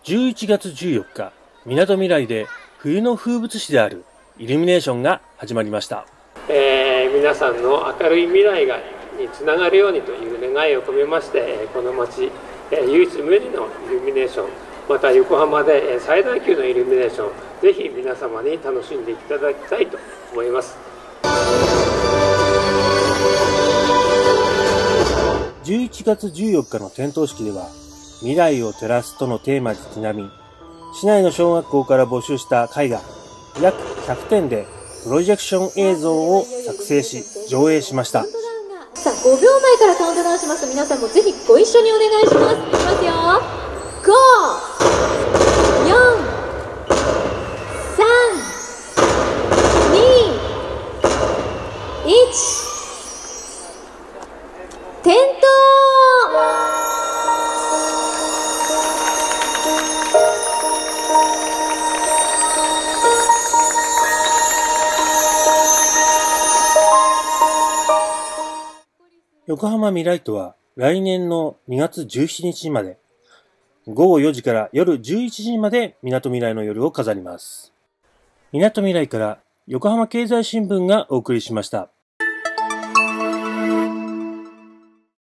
11月14日、みなとみらいで冬の風物詩であるイルミネーションが始まりました。 皆さんの明るい未来につながるようにという願いを込めまして、この街、唯一無二のイルミネーション、また横浜で最大級のイルミネーション、ぜひ皆様に楽しんでいただきたいと思います。 11月14日の点灯式では、未来を照らすとのテーマにちなみ、市内の小学校から募集した絵画約100点でプロジェクション映像を作成し上映しました。 さあ、5秒前からカウントダウンしますと、皆さんもぜひご一緒にお願いします。いきますよ。5、4、3、2、1、点灯。 横浜ミライトは来年の2月17日まで、午後4時から夜11時までみなとみらいの夜を飾ります。みなとみらいから横浜経済新聞がお送りしました。